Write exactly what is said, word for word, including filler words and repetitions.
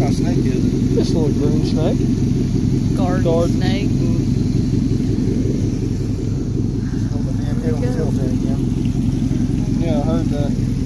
kind of snake is it? Just a little green snake. Garden, Garden. snake. Oh, but damn, it don't tilt that again. Yeah, I heard that.